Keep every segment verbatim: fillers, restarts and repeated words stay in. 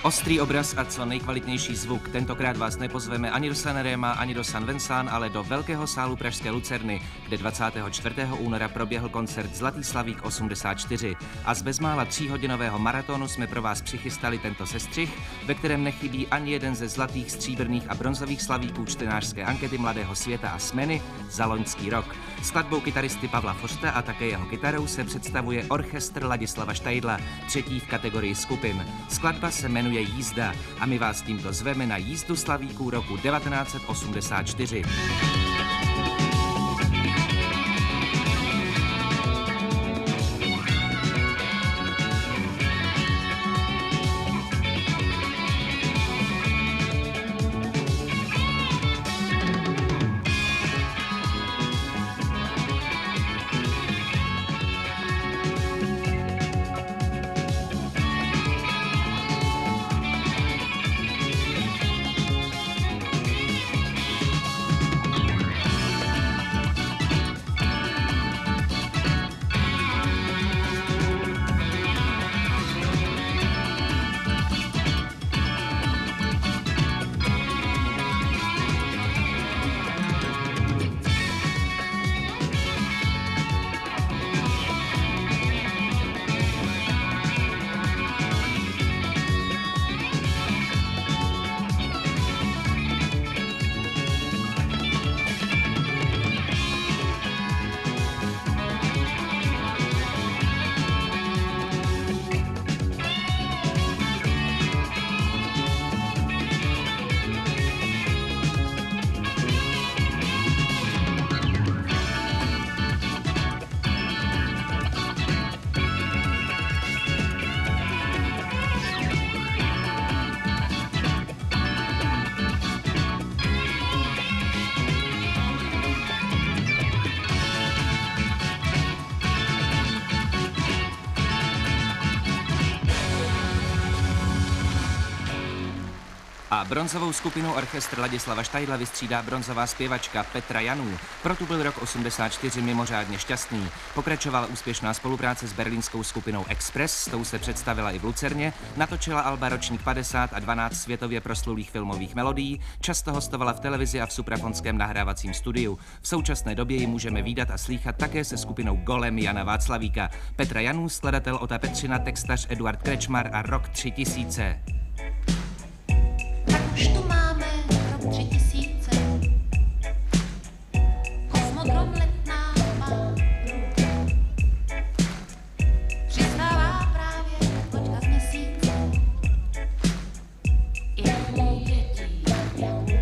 Ostrý obraz a co nejkvalitnější zvuk. Tentokrát vás nepozveme ani do Sanrema, ani do San Vincent, ale do velkého sálu pražské Lucerny, kde dvacátého čtvrtého února proběhl koncert Zlatý slavík osmdesát čtyři. A z bezmála tříhodinového maratonu jsme pro vás přichystali tento sestřih, ve kterém nechybí ani jeden ze zlatých, stříbrných a bronzových slavíků čtenářské ankety Mladého světa a Smeny za loňský rok. Skladbou kytaristy Pavla Forsta a také jeho kytarou se představuje orchestr Ladislava Štajdla, třetí v kategorii skupin. Skladba se jmenuje Jízda a my vás tímto zveme na jízdu slavíků roku devatenáct set osmdesát čtyři. A bronzovou skupinu orchestr Ladislava Štajdla vystřídá bronzová zpěvačka Petra Janů. Proto byl rok osmdesát čtyři mimořádně šťastný. Pokračovala úspěšná spolupráce s berlínskou skupinou Express, s tou se představila i v Lucerně, natočila alba Ročník padesát a dvanáct světově proslulých filmových melodií, často hostovala v televizi a v suprafonském nahrávacím studiu. V současné době ji můžeme vídat a slýchat také se skupinou Golem Jana Václavíka. Petra Janů, skladatel Ota Petřina, textař Eduard Krečmar a rok tři tisíce. Už tu máme rok tři tisíce, kosmodrom Letná má průh. Přiznává právě kočka z měsíce i dvou dětí jak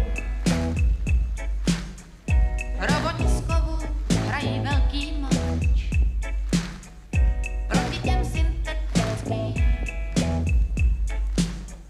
roboti z kovu hrají velký mač proti těm syntetickým.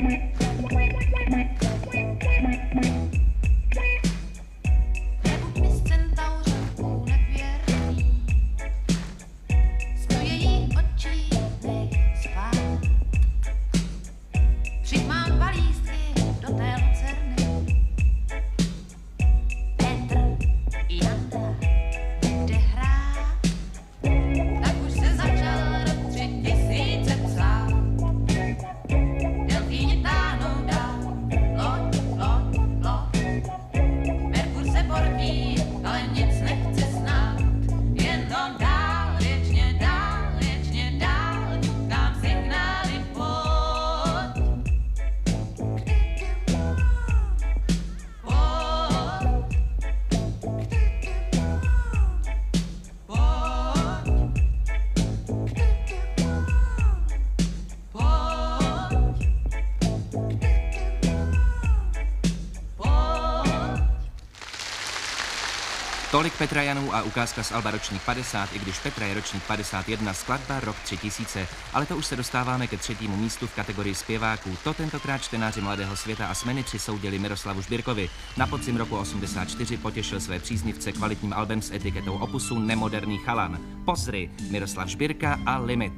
Tolik Petra Janů a ukázka z alba ročník padesát, i když Petra je ročník padesát jedna, skladba rok tři tisíce. Ale to už se dostáváme ke třetímu místu v kategorii zpěváků. To tentokrát čtenáři Mladého světa a Smeny přisoudili Miroslavu Žbirkovi. Na podzim roku osmdesát čtyři potěšil své příznivce kvalitním albem s etiketou opusu Nemoderný chalan. Pozri, Miroslav Žbirka a Limit.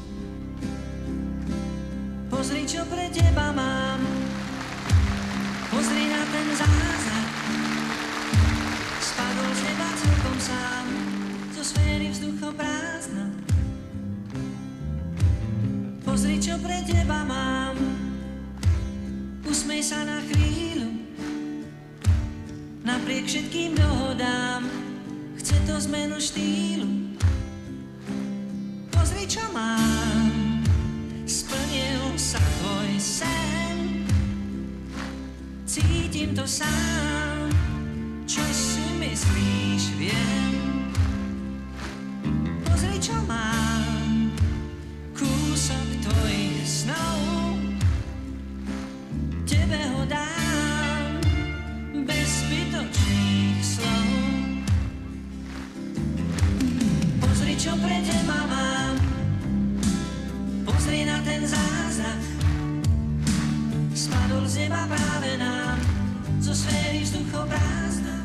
Pozri, čo pre teba mám, pozri na ten zázrak. Spadol z neba celkom sám, zo sféry vzduchoprázdna. Pozri, čo pre teba mám, usmej sa na chvíľu. Napriek všetkým dohodám, chce to zmenu štýlu. Pozri, čo mám, splnil sa tvoj sen. Cítim to sám, čo si myslíš, viem. Pozri, čo mám, kúsok tvojich snov. Tebe ho dám, bez zbytočných slov. Pozri, čo pre teba mám, pozri na ten zázrak. Spadol z neba práve nám, zo sféry vzduchoprázdna.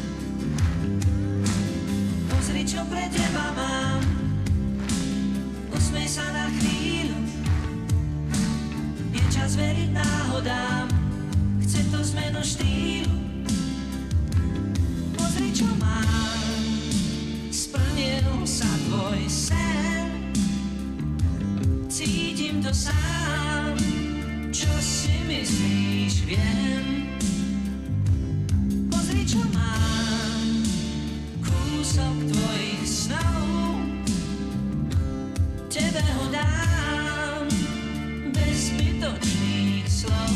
Pozri, čo pre teba mám, usmej sa na chvíľu. Je čas veriť náhodám, chce to zmenu štýlu. Pozri, čo mám, splnil sa tvoj sen. Cítim to sám, čo si myslíš, viem. Pozri, čo mám, kúsok tvojich snov. Tebe ho dám, bez zbytočných slov.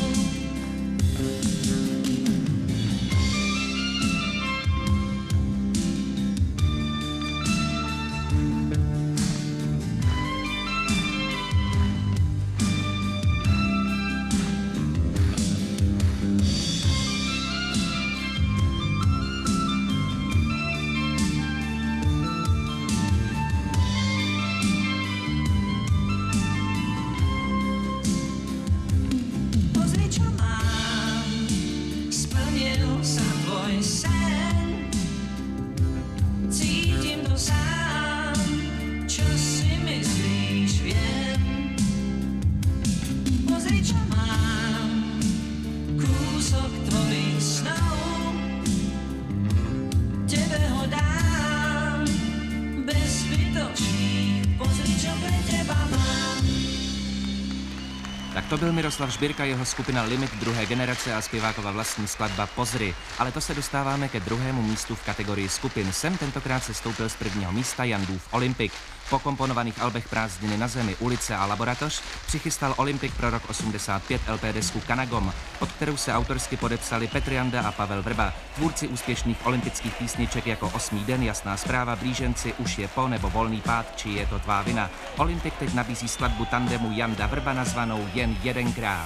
To byl Miroslav Žbirka, jeho skupina Limit druhé generace a zpěvákova vlastní skladba Pozri. Ale to se dostáváme ke druhému místu v kategorii skupin. Sem tentokrát se stoupil z prvního místa Jandův Olympik. Po komponovaných albech Prázdniny na zemi, Ulice a Laboratoř přichystal Olympik pro rok osmdesát pět el pé desku Kanagom, pod kterou se autorsky podepsali Petr Janda a Pavel Vrba, tvůrci úspěšných olympijských písniček jako Osmý den, Jasná zpráva, Blíženci, Už je po nebo Volný pád, či Je to tvá vina. Olympik teď nabízí skladbu tandemu Janda Vrba nazvanou Jen jedenkrát.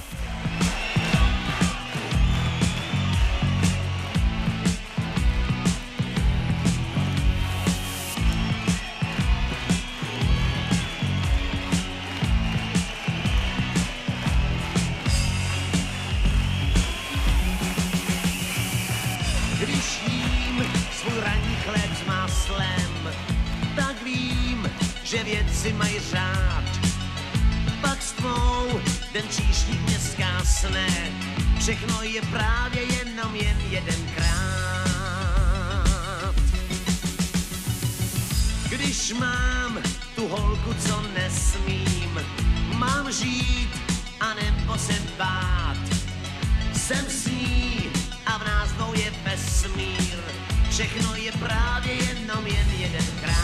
věci mají řád. Pak s tvou den číšník mě zkásne, všechno je právě jenom jen jedenkrát. Když mám tu holku, co nesmím, mám žít a nebo se bát. Jsem s ní a v nás dvou je vesmír, všechno je právě jenom jen jedenkrát.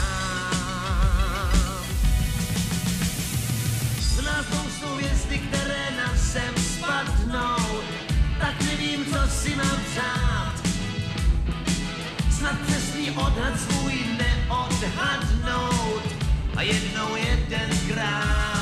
V nás dvou jsou hvězdy, které na zem spadnou, tak nevím, co si mám přát. Snad přesný odhad svůj neodhadnout a jednou jedenkrát.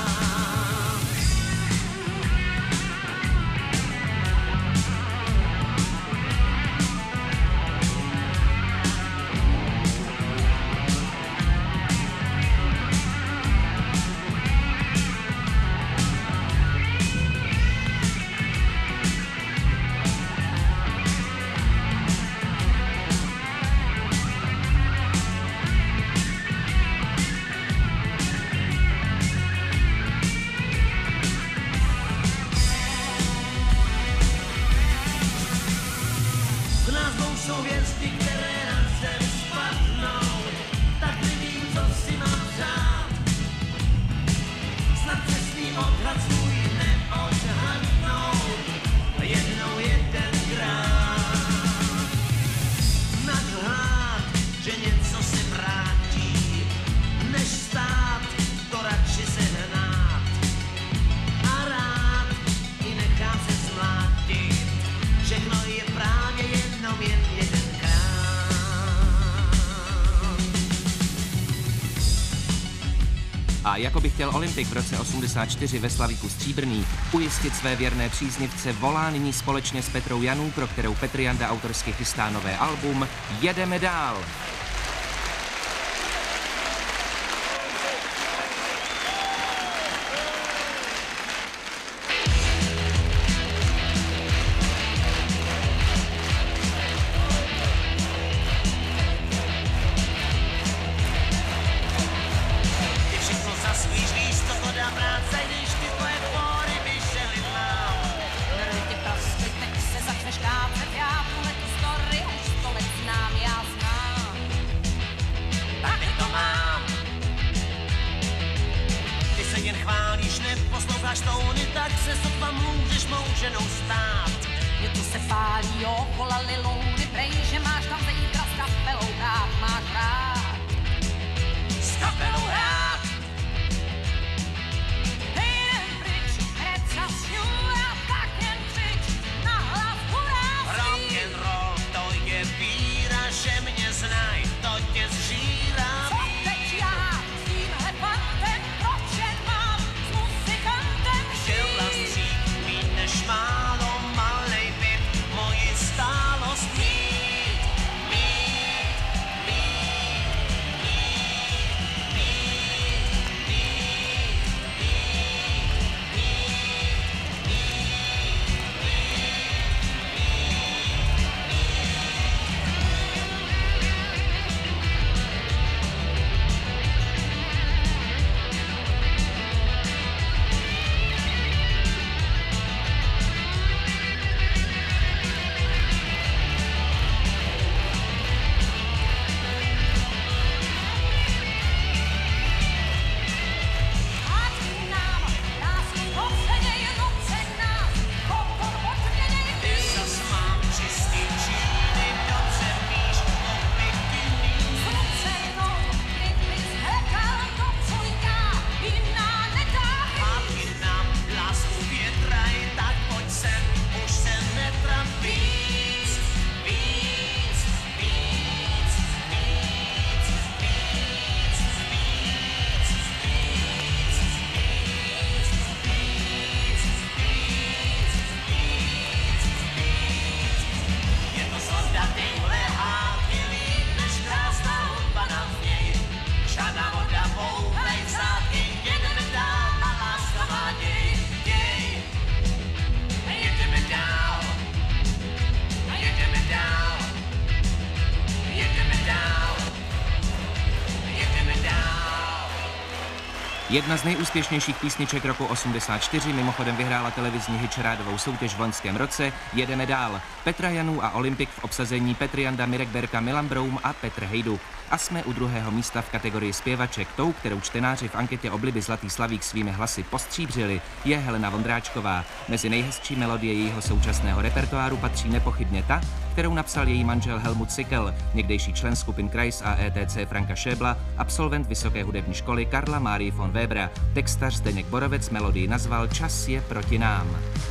A jako by chtěl Olympik v roce osmdesát čtyři ve Slavíku Stříbrný ujistit své věrné příznivce, volá nyní společně s Petrou Janů, pro kterou Petr Janda autorsky chystá nové album Jedeme dál. Posloucháš tóny, tak se sotva můžeš mou ženou stát. Něco se pálí, jo, kolali louny, prej, že máš tam zítra s kapelou hrát, máš rád. S kapelou hrát! Jen pryč, hned zasňu a tak jen křič, na hlas hurá svý. Rock'n'roll, to je víra, že mě znaj, to tě zžírá. Co teď já s tímhle fantem, proč jen mám s muzikantem žít? Mít než málo, malej byt, moji stálost mít, mít, mít, mít, mít. Jedna z nejúspěšnějších písniček roku osmdesát čtyři mimochodem vyhrála televizní hitparádovou soutěž v loňském roce Jedeme dál. Petra Janů a Olympik v obsazení Petr Janda, Mirek Berka, Milan Broum a Petr Hejduk. A jsme u druhého místa v kategorii zpěvaček. Tou, kterou čtenáři v anketě Obliby Zlatý slavík svými hlasy postříbřili, je Helena Vondráčková. Mezi nejhezčí melodie jejího současného repertoáru patří nepochybně ta, kterou napsal její manžel Helmut Sickl, někdejší člen skupin Kreis a E T C Franka Schäbla, absolvent Vysoké hudební školy Karla Márii von Webera. Textař Zdeněk Borovec melodii nazval Čas je proti nám.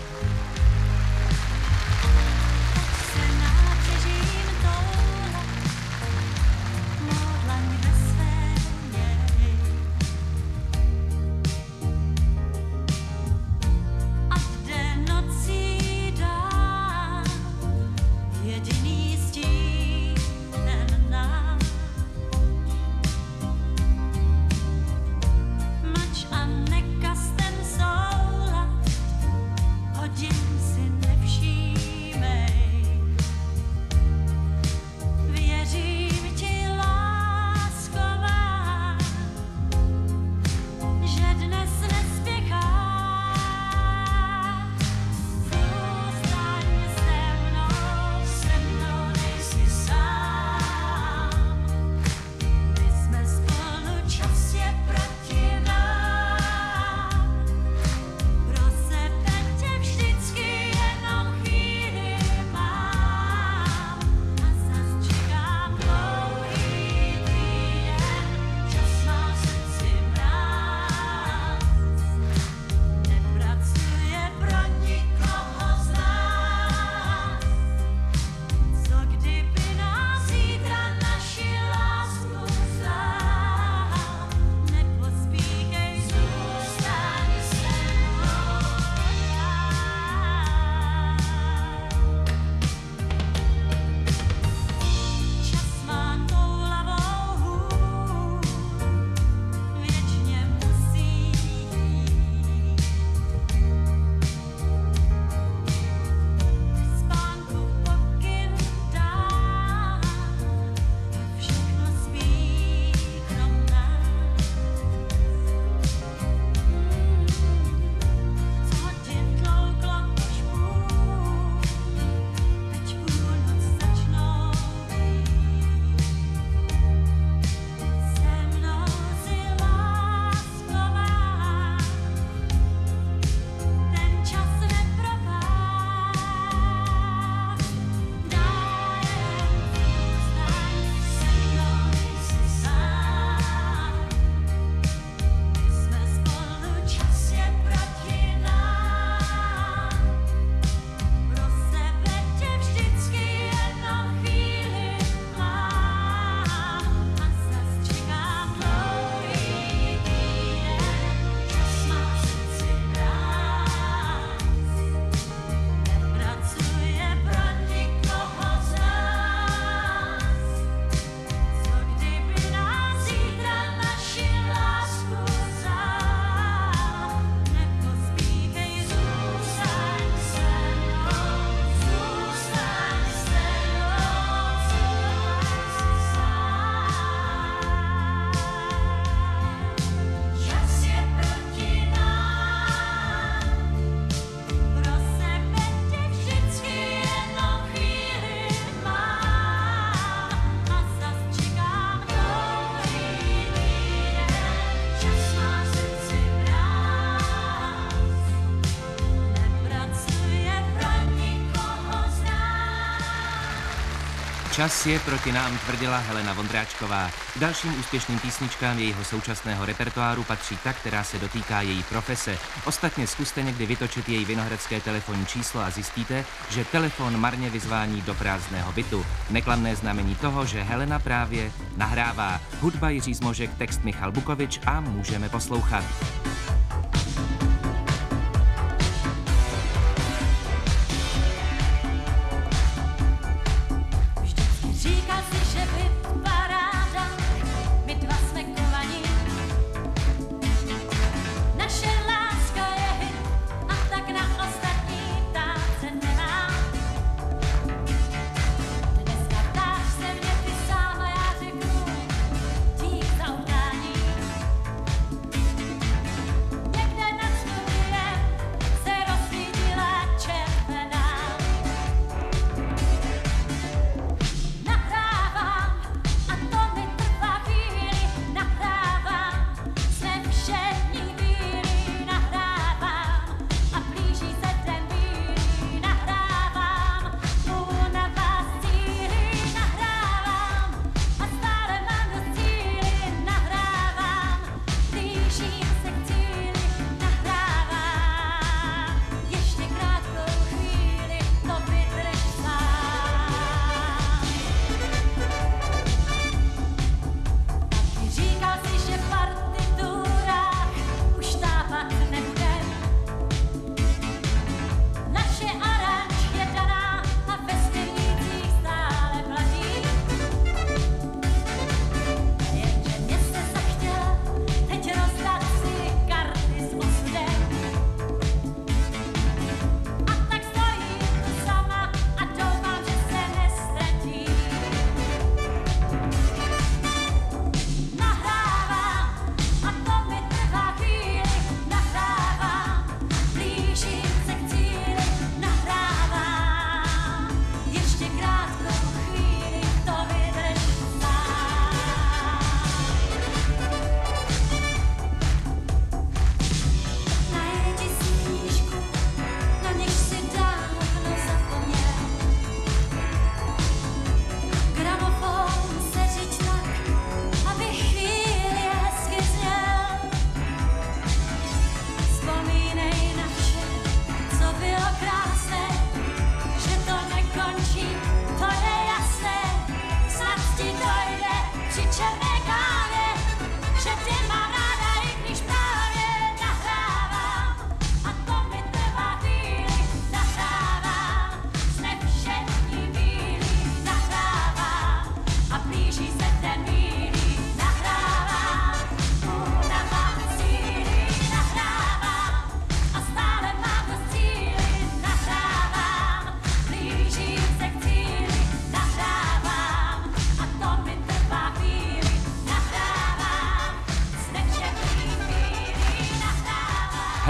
Čas je proti nám, tvrdila Helena Vondráčková. K dalším úspěšným písničkám jejího současného repertoáru patří ta, která se dotýká její profese. Ostatně zkuste někdy vytočit její vinohradské telefonní číslo a zjistíte, že telefon marně vyzvání do prázdného bytu. Neklamné znamení toho, že Helena právě nahrává. Hudba Jiří Zmožek, text Michal Bukovič a můžeme poslouchat.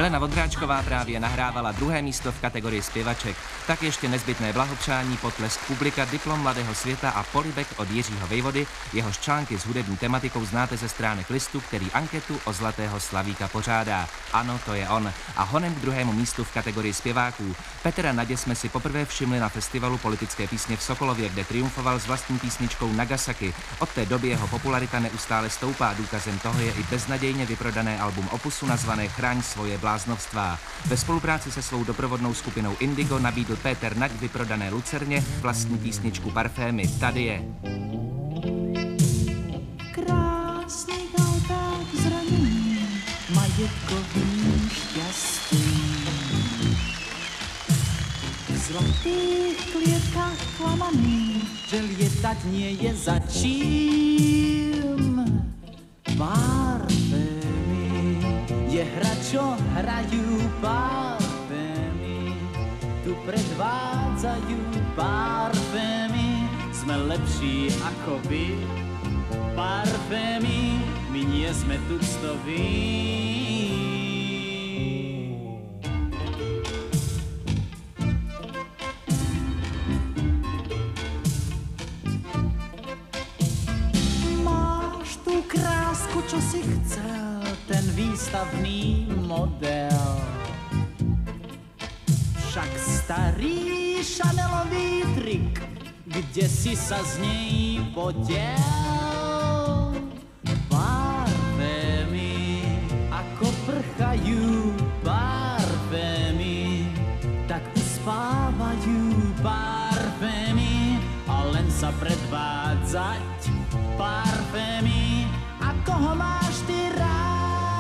Helena Vondráčková právě nahrávala druhé místo v kategorii zpěvaček. Tak ještě nezbytné blahopřání, potlesk publika, diplom Mladého světa a polibek od Jiřího Vejvody, jehož články s hudební tematikou znáte ze stránek listu, který anketu o Zlatého slavíka pořádá. Ano, to je on. A honem k druhému místu v kategorii zpěváků. Petra Nadě jsme si poprvé všimli na festivalu politické písně v Sokolově, kde triumfoval s vlastní písničkou Nagasaki. Od té doby jeho popularita neustále stoupá, důkazem toho je i beznadějně vyprodané album Opusu nazvané Chráň svoje bláznovstvá. Ve spolupráci se svou doprovodnou skupinou Indigo nabídl Péter Nať vyprodané Lucerně vlastní písničku Parfémy. Tady je. Krásný autách zranění, majetkovým štěstí. V zlatých klietkách klamaný, že lietať nie je za čím. Parfémy je hra, čo hrajú parfémy. Tu predvádzajú parfémy, sme lepší ako vy. Parfémy, my nie sme tuctoví. Máš tú krásku, čo si chcel, ten výstavný model. Však starý Chanelový trik, kde si sa z nej podiel. Parfémy, ako prchajú parfémy, tak uspávajú parfémy a len sa predvádzať parfémy. A koho máš ty rád?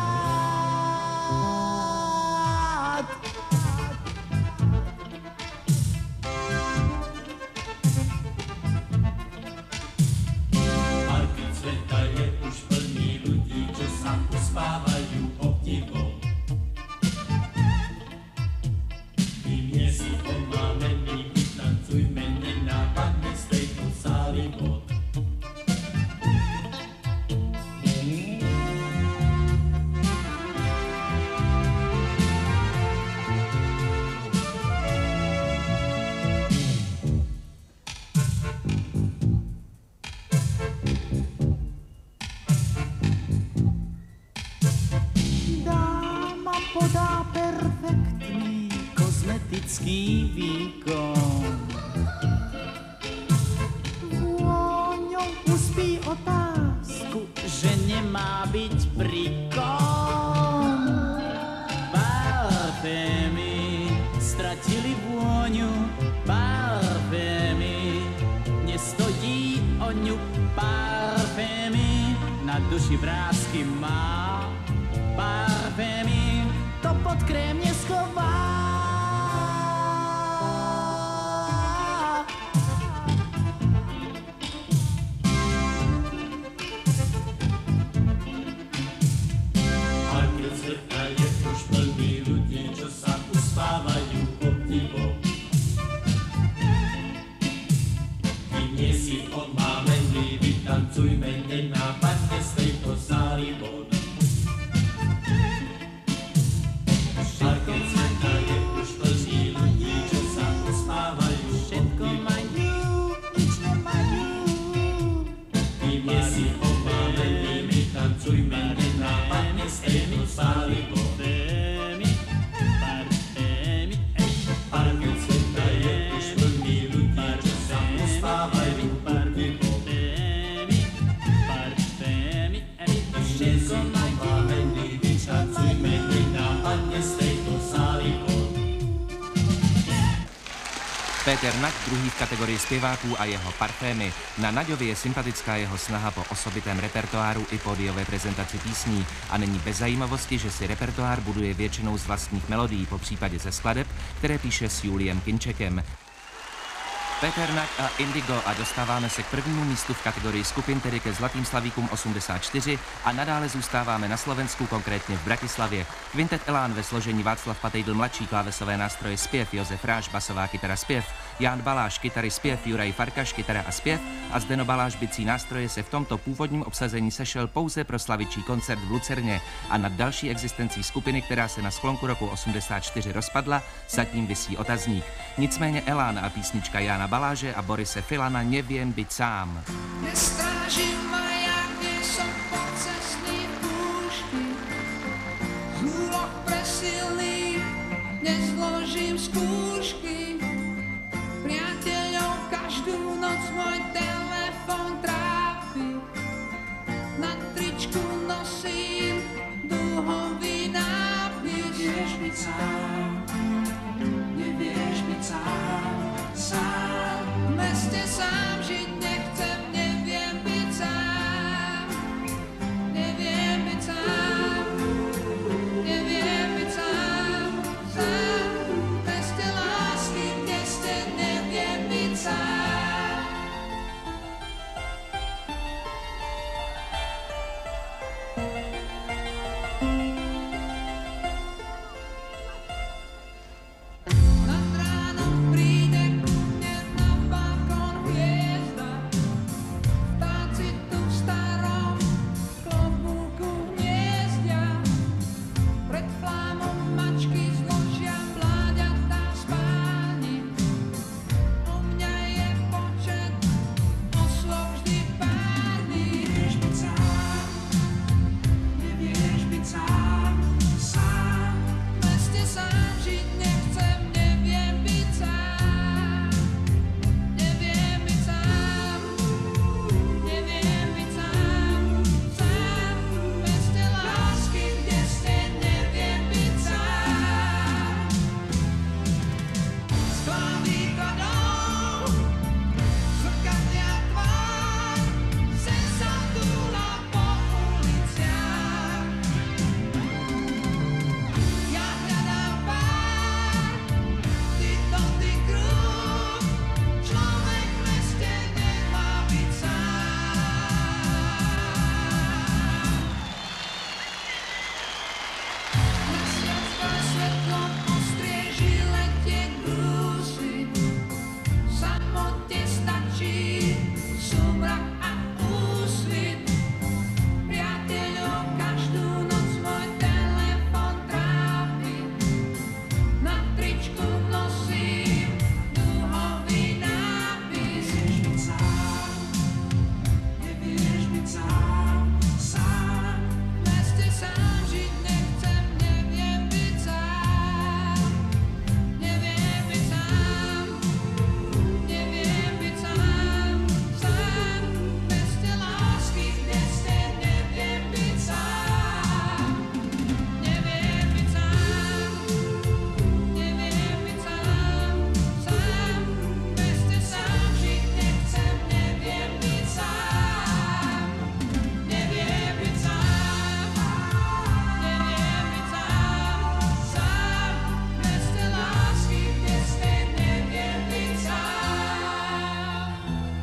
Podá perfektný kozmetický výkon. Vôňou uspí otázku, že nemá byť prikon. Parfémy stratili vôňu, parfémy nestojí o ňu, parfémy na duši vrásky má. Parfémy to pod krém neschová. Anděl světa je už plný ľudí, čo sa uspávajú obdivom. Kým nie si omámený, vytancujme nenápadne z tejto sály von. Péter Nať, druhý v kategorii zpěváků a jeho Parfémy. Na Naďově je sympatická jeho snaha po osobitém repertoáru i pódiové prezentaci písní a není bez zajímavosti, že si repertoár buduje většinou z vlastních melodií, po případě ze skladeb, které píše s Juliem Kinčekem. Peter Nak a Indigo a dostáváme se k prvnímu místu v kategorii skupin, tedy ke Zlatým slavíkům osmdesát čtyři a nadále zůstáváme na Slovensku, konkrétně v Bratislavě. Kvintet Elán ve složení Václav Patejdl mladší, klávesové nástroje zpěv, Josef Ráš, basová kytara zpěv, Ján Baláš, kytary zpěv, Juraj Farkaš, kytara a zpěv a Zdeno Baláš, bicí nástroje se v tomto původním obsazení sešel pouze pro slavičí koncert v Lucerně a nad další existencí skupiny, která se na sklonku roku osmdesát čtyři rozpadla, zatím visí otazník. Nicméně Elán a písnička Jána Baláže a Borise Filana Neviem byť sám. Nestrážim maják, nie som pocestný v púšti, z úloh presilný nezložím skúšky. Priateľov každú noc môj telefon trápi, na tričku nosím dúhový nápis. Nevieš byť sám, nevieš byť sám, sám. V meste sám žiť nechcem, neviem byť sám, neviem byť sám, neviem byť sám, sám. V meste lásky, kde ste, neviem byť sám. Nad ránom príde ku mne na balkón hviezda, vtáci tu v starom klobúku hniezdia, pred flámom mačky zložia mláďatá spáni, o mňa je počet oslov vždy párny. Nevieš byť sám, nevieš byť sám, sám. V meste sám žiť nechcem, neviem byť sám, neviem byť sám, neviem byť sám, sám. V meste lásky, kde ste, neviem byť sám. Z klavíkladov zrkadlia tvár, sen sa túla po uliciach. Ja hľadám pár, ty dotyk rúk, človek v meste nemá byť sám. Mesiac má svetlo, ostrieži letiek brúsy, samote stačí sumrak a úsvit. Priateľov každú noc môj telefon trápi, na tričku nosím dúhový nápis. Nevieš byť sám, nevieš byť sám, sám. V meste sám žiť nechcem, neviem byť sám, neviem byť sám, neviem byť sám, sám. V meste lásky, kde ste, neviem byť sám, neviem byť sám, neviem byť sám, sám. V meste sám žiť nechcem, neviem byť sám, neviem byť sám, neviem byť sám, sám. V meste lásky, kde ste, neviem byť sám.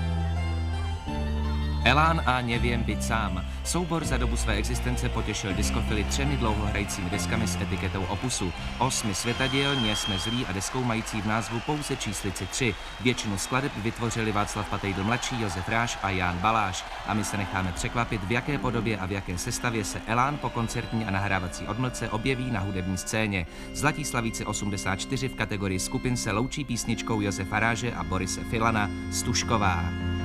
Elán a Neviem byť sám. Soubor za dobu své existence potěšil diskofily třemi dlouhohrajícími deskami s etiketou Opusu. Osmi světadiel, Nie jsme zlí a deskou mající v názvu pouze číslici tři. Většinu skladeb vytvořili Václav Patejdl mladší, Josef Ráš a Ján Baláš. A my se necháme překvapit, v jaké podobě a v jaké sestavě se Elán po koncertní a nahrávací odmlce objeví na hudební scéně. Zlatí slavíci osmdesát čtyři v kategorii skupin se loučí písničkou Josefa Ráže a Borise Filana Stužková.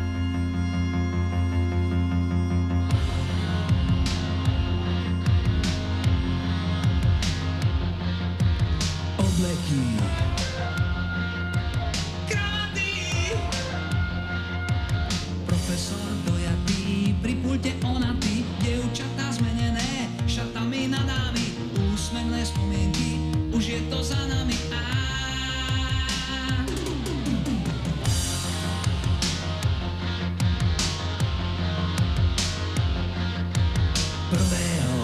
Obleky, Kravaty, profesor dojatý, pri pulte onatý, dievčatá zmenené, šatami na dámy, úsmevné spomienky, už je to za nami. Á. Prvého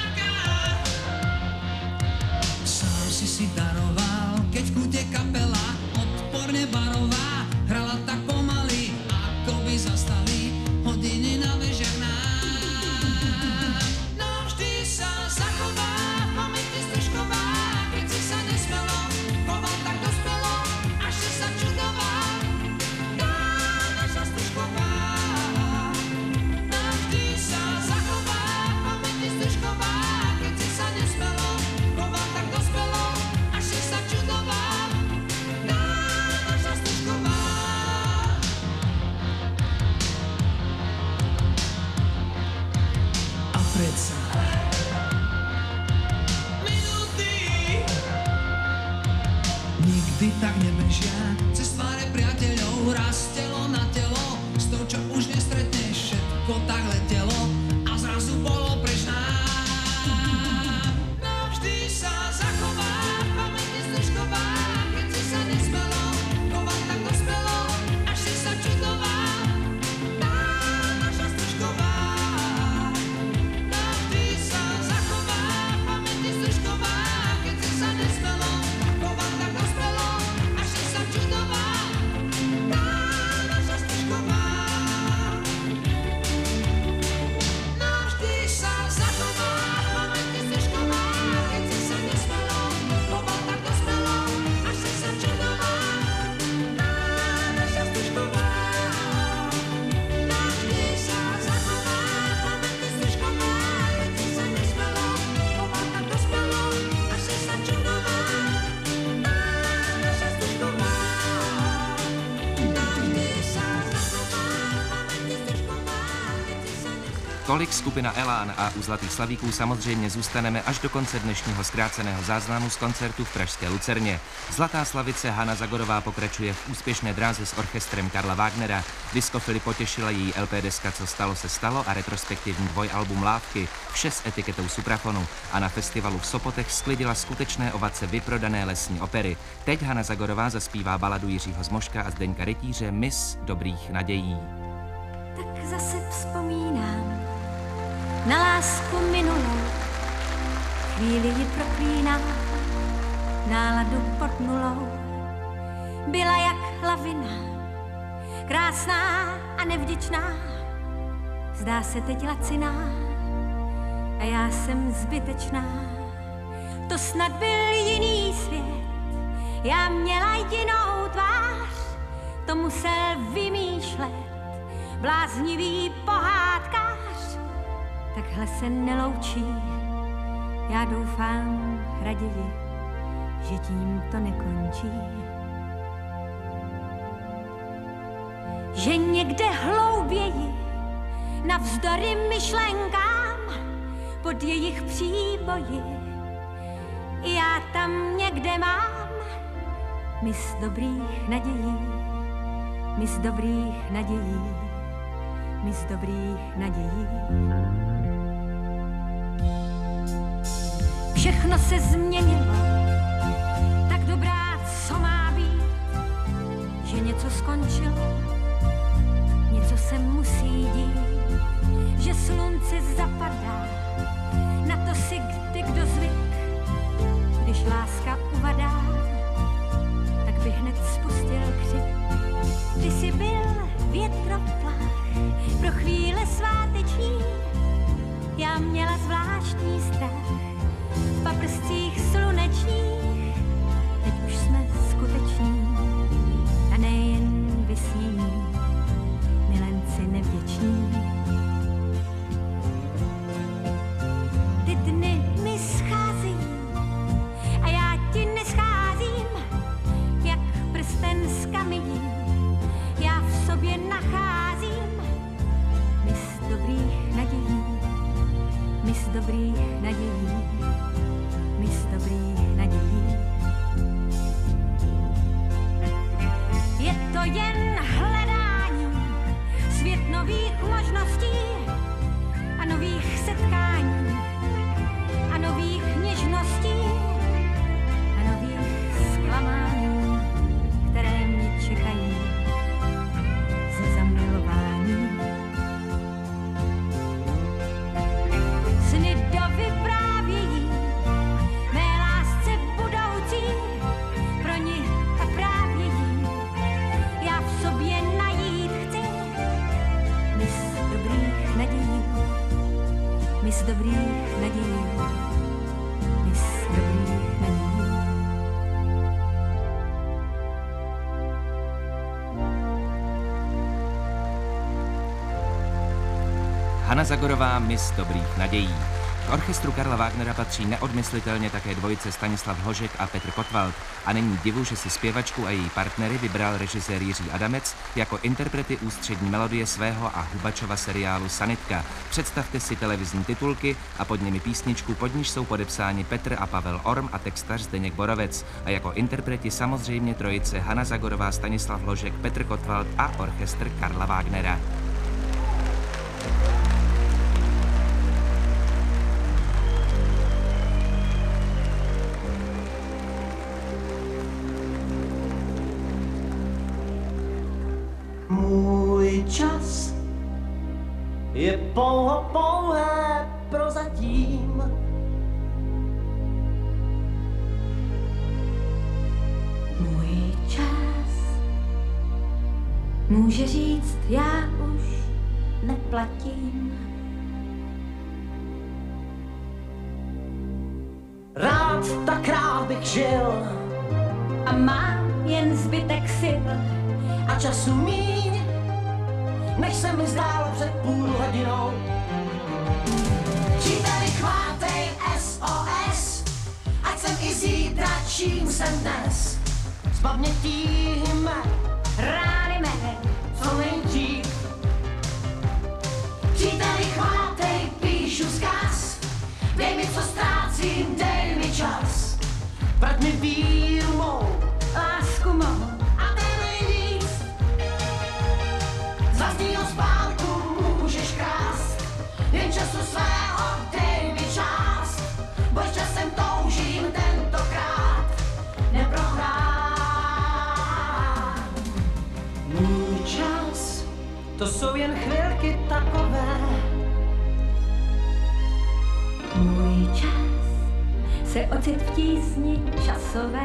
panáka sám si si daroval, keď v kúte kapela barová, hrala tak pomaly, ako by zastali hodiny na vežach nám. No vždy sa zachová v pamäti stržková, keď si sa nesmelo, choval tak dospelo, až si sa čudová. Tá naša stržková, no vždy sa zachová v pamäti stržková, keď si sa nesmelo, choval tak dospelo, až si sa čudová. Tá naša stržková. A predsa minúty nikdy tak nebežia cez tváre priateľov, raz telo na telo, s tou, čo už nestretneš, všetko tak letelo a zrazu bolo preč nám. Navždy sa zachová v pamäti stržková, keď si sa nesmelo, choval tak dospelo, až si sa čudová. Tá naša stržková. Navždy sa zachová v pamäti stržková, keď si sa nesmelo, choval tak dospelo, až si sa čudová. Tá naša stržková. Navždy sa zachová v pamäti stržková, keď si sa nesmelo, choval tak dospelo, až si sa čudová. Tá naša stržková. Navždy sa zachová v pamäti stržková, keď si sa nesmelo, choval tak dospelo, až si sa čudová. Tá naša stržková. Navždy sa zachová v pamäti stržková, keď si sa nesmelo. Tolik skupina Elán a u Zlatých slavíků samozřejmě zůstaneme až do konce dnešního zkráceného záznamu z koncertu v pražské Lucerně. Zlatá slavice Hana Zagorová pokračuje v úspěšné dráze s orchestrem Karla Wagnera. Diskofily potěšila její el pé deska Co stalo se stalo a retrospektivní dvojalbum Lávky, vše s etiketou Suprafonu. A na festivalu v Sopotech sklidila skutečné ovace vyprodané lesní opery. Teď Hana Zagorová zaspívá baladu Jiřího Zmoška a Zdeňka Rytíře Mis dobrých nadějí. Tak zase vzpomínám na lásku minulou, chvíli ji proklínám, náladu pod nulou. Byla jak lavina, krásná a nevděčná, zdá se teď laciná a já jsem zbytečná. To snad byl jiný svět, já měla jinou tvář, to musel vymýšlet bláznivý pohádkář. Takhle se neloučí, já doufám raději, že tím to nekončí. Že někde hlouběji, navzdory myšlenkám, pod jejich příboji, já tam někde mám mis dobrých nadějí, mis dobrých nadějí, mis dobrých nadějí. Všechno se změnilo, tak dobrá, co má být, že něco skončilo, něco se musí dít, že slunce zapadá, na to si kdy kdo zvyk, když láska uvadá, tak by hned spustil křik. Ty jsi byl větroplach pro chvíle sváteční, já měla zvláštní strach v paprscích slunce. Hana Zagorová, mis dobrých nadějí. K orchestru Karla Wagnera patří neodmyslitelně také dvojice Stanislav Hožek a Petr Kottwald. A není divu, že si zpěvačku a její partnery vybral režisér Jiří Adamec jako interprety ústřední melodie svého a Hubačova seriálu Sanitka. Představte si televizní titulky a pod nimi písničku, pod níž jsou podepsáni Petr a Pavel Orm a textař Zdeněk Borovec. A jako interpreti samozřejmě trojice Hana Zagorová, Stanislav Hožek, Petr Kottwald a orchestr Karla Wagnera. Můj čas je pouho pouhé prozatím. Můj čas může říct, já už neplatím. Rád tak rád bych žil A mám jen zbytek sil a času míň, než se mi zdálo před půl hodinou. Příteli, chvátej S O S, ať jsem i zítra, čím jsem dnes. Zbav mě tíhme, rány mé, co nejdřív. Příteli, chvátej, píšu vzkaz, dej mi, co ztrácím, dej mi čas. Vrať mi víru mou, lásku mou, a ten nejvíc. Z vlastního spánku můžeš krást, jen času svého dej mi část. Bož časem toužím tentokrát neprohrát. Můj čas, to jsou jen chvilky takové. můj čas se ocit v tísni časové.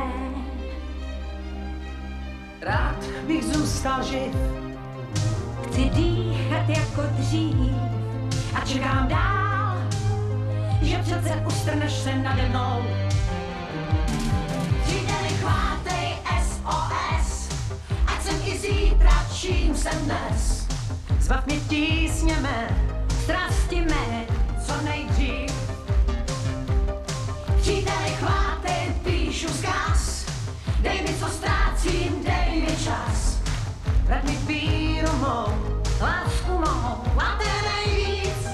Rád bych zůstal živ, Chci dýchat jako dřív a čekám dál, že přece ustrneš se nade mnou. Příteli, chvátej S O S, ať jsem i zítra, čím jsem dnes. Zbav mě tísně mé, strasti mé, co nejdřív. Příteli, chvátej, píšu vzkaz, dej mi, co ztrácím, dej mi čas. Vrať mi víru mou, lásku mou, a ten nejvíc.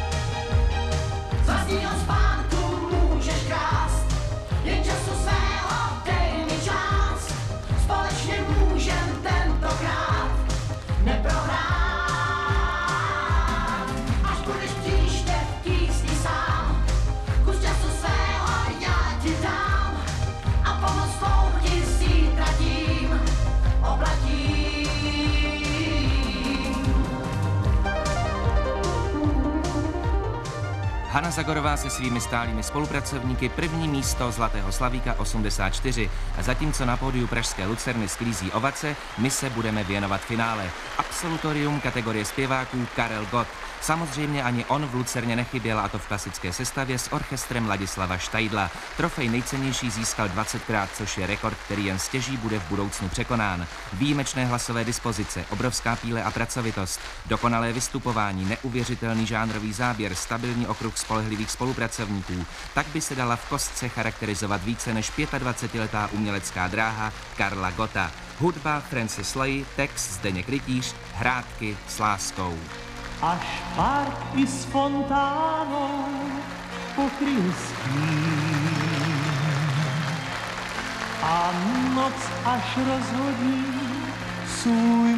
Z vlastního spánku můžeš krást, jen času svého dej mi čas. Společně můžem tentokrát neprohrát. Až budeš příště v tísni sám, kus času svého já ti dám a pomoc tvou ti zítra tím oplatím. Hana Zagorová se svými stálými spolupracovníky první místo Zlatého slavíka osmdesát čtyři. A zatímco na pódiu pražské Lucerny sklízí ovace, my se budeme věnovat finále. Absolutorium kategorie zpěváků Karel Gott. Samozřejmě ani on v Lucerně nechyběl, a to v klasické sestavě s orchestrem Ladislava Štajdla. Trofej nejcennější získal dvacetkrát, což je rekord, který jen stěží bude v budoucnu překonán. Výjimečné hlasové dispozice, obrovská píle a pracovitost, dokonalé vystupování, neuvěřitelný žánrový záběr, stabilní okruh spolehlivých spolupracovníků. Tak by se dala v kostce charakterizovat více než dvacetiletá umělecká dráha Karla Gotta. Hudba Francis Lai, text Zdeněk Rytíř, hrátky s láskou. Až park i s fontánou pokryl stín a noc až rozhodí svůj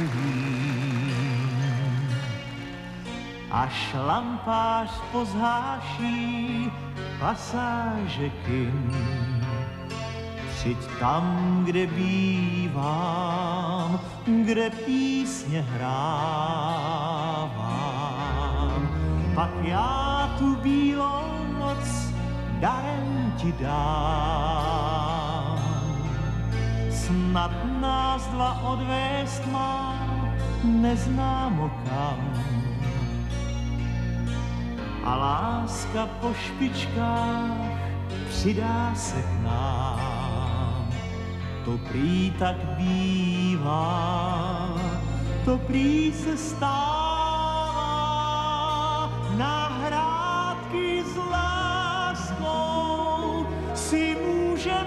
mušelín. Až lampář pozháší pasáže kin, přijď tam, kde bývám, kde písně hrávám. Pak já tu bílou noc darem ti dám. Snad nás dva odvést má neznámo kam. A láska po špičkách přidá se k nám. To prý tak bývá, to prý se stává. můžem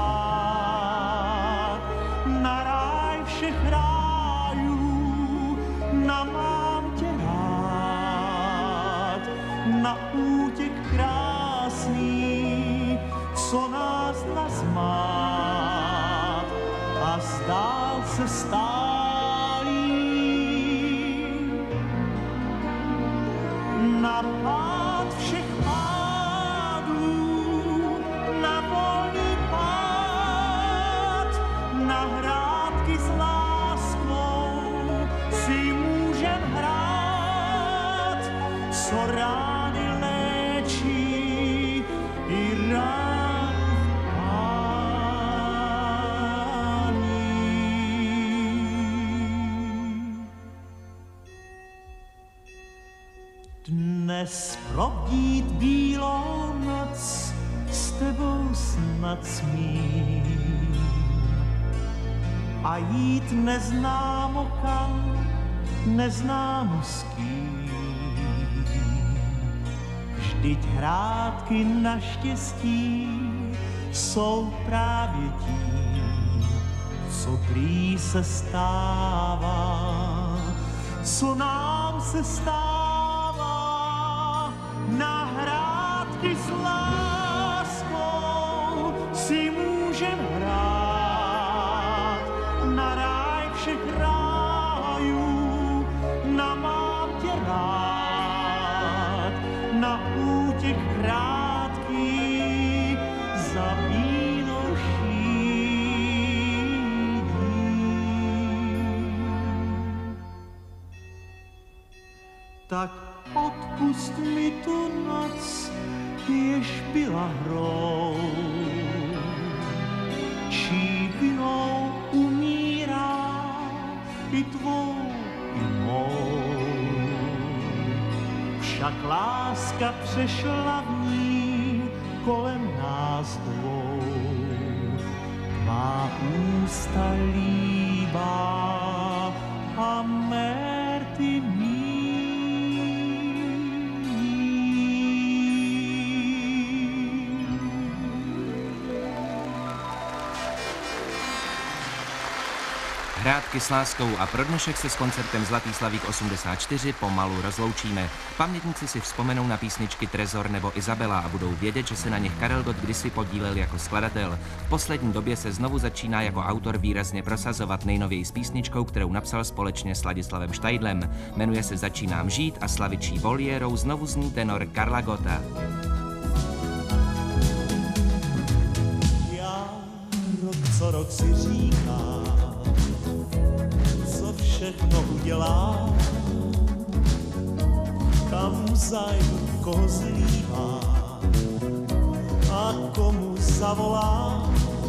hrát na ráj všech rájů, na mám tě rád, na útěk krásný, co nás nazmát a zdál se stálý. Na pád všech pádů, na volný pád, na hrádky s láskou si můžem hrát, co rány léčí i rán v pání. Dnes probdít bílou noc s tebou snad smím a jít neznámo kam, neznámo s kým. Vždyť hrádky naštěstí jsou právě tím, co prý se stává, co nám se stává. Na hrádky s láskou si můžem hrát, na ráj všech rájů, na mám tě rád, na útěk krátký za bílou šídí. Tak odpust mi tu noc, jež byla hrou, čí vinou umírá i tvou, i mou. Však láska přešla v ní kolem nás dvou, tvá ústa líbá a mérty mí. Hrádky s láskou a pro dnešek se s koncertem Zlatý Slavík osmdesát čtyři pomalu rozloučíme. Pamětníci si vzpomenou na písničky Trezor nebo Izabela a budou vědět, že se na nich Karel Gott kdysi podílel jako skladatel. V poslední době se znovu začíná jako autor výrazně prosazovat, nejnověji s písničkou, kterou napsal společně s Ladislavem Štajdlem. Jmenuje se Začínám žít a slavičí voliérou znovu zní tenor Karla Gotta. Já rok co rok si říkám, co všechno udělá, kam zajdu, koho zlívá a komu zavolá.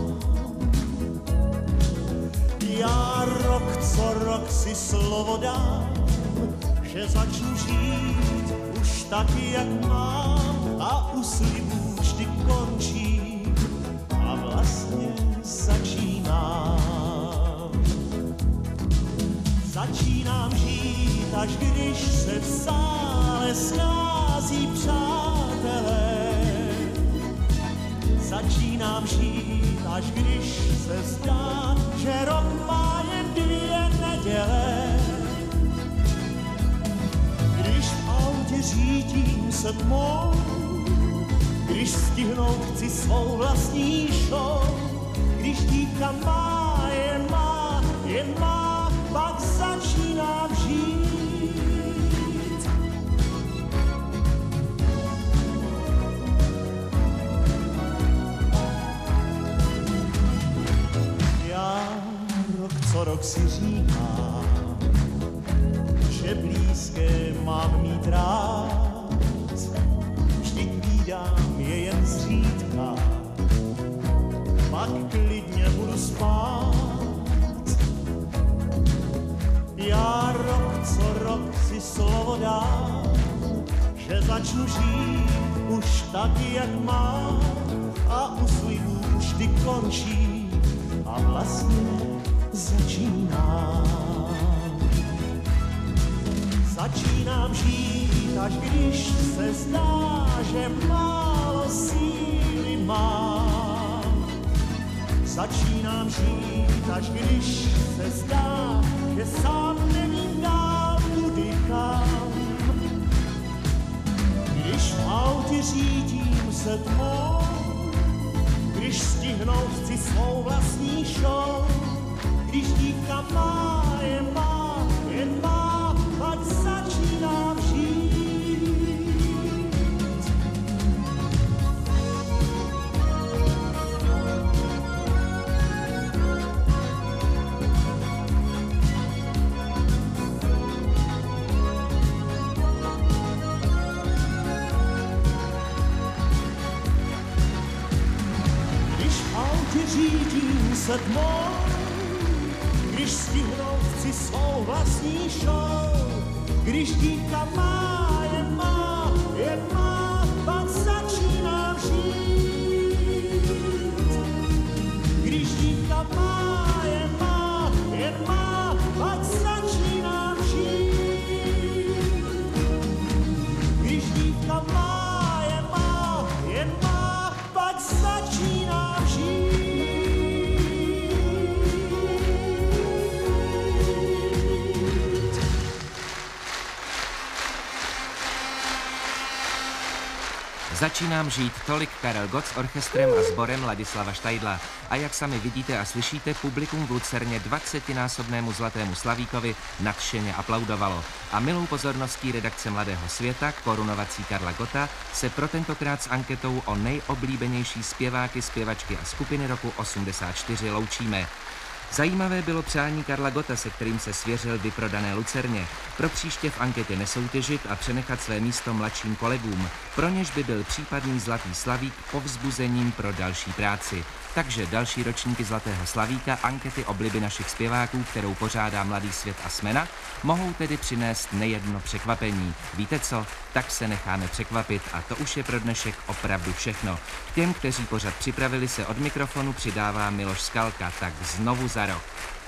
Já rok co rok si slovo dám, že začnu žít už taky, jak mám, a u slibů vždy končím a vlastně začínám. Začínám žít, až když se v sále schází přátelé. Začínám žít, až když se zdá, že rok má jen dvě neděle. Když v autě řídím se tmou, když stihnout chci svou vlastní show, když dívka má, jen má, jen má, pak začínám žít. Já rok co rok si říkám, že blízké mám mít rád, vždyť vídám je jen zřídka, pak klidně budu spát. Já rok co rok si slovo dám, že začnu žít už taky, jak mám, a u slibů vždy končí a vlastně začínám. Začínám žít, až když se zdá, že málo síly mám. začínám žít, až když se zdá, že sám nevím dál kudy kam. Když v autě řídím se tmou, když stihnout chci svou vlastní show, když dívka má, je má, jen má, ať začínám žít. Řídím se tmou, když stihnout chci svou vlastní show, když dívka má, jen má, jen má, pak začínám žít. Když dívka má, jen má, jen má, pak začínám žít. Když dívka má, jen má, jen má, pak začínám žít. Začínám žít, tolik Karel Gott s orchestrem a sborem Ladislava Štajdla. A jak sami vidíte a slyšíte, publikum v Lucerně dvacetinásobnému Zlatému Slavíkovi nadšeně aplaudovalo. A milou pozorností redakce Mladého světa, korunovací Karla Gotta, se pro tentokrát s anketou o nejoblíbenější zpěváky, zpěvačky a skupiny roku osmdesát čtyři loučíme. Zajímavé bylo přání Karla Gotta, se kterým se svěřil vyprodané Lucerně. Pro příště v anketě nesoutěžit a přenechat své místo mladším kolegům. Pro něž by byl případný Zlatý Slavík povzbuzením pro další práci. Takže další ročníky Zlatého Slavíka, ankety obliby našich zpěváků, kterou pořádá Mladý svět a Smena, mohou tedy přinést nejedno překvapení. Víte co? Tak se necháme překvapit a to už je pro dnešek opravdu všechno. K těm, kteří pořad připravili, se od mikrofonu přidává Miloš Skalka, tak znovu za rok.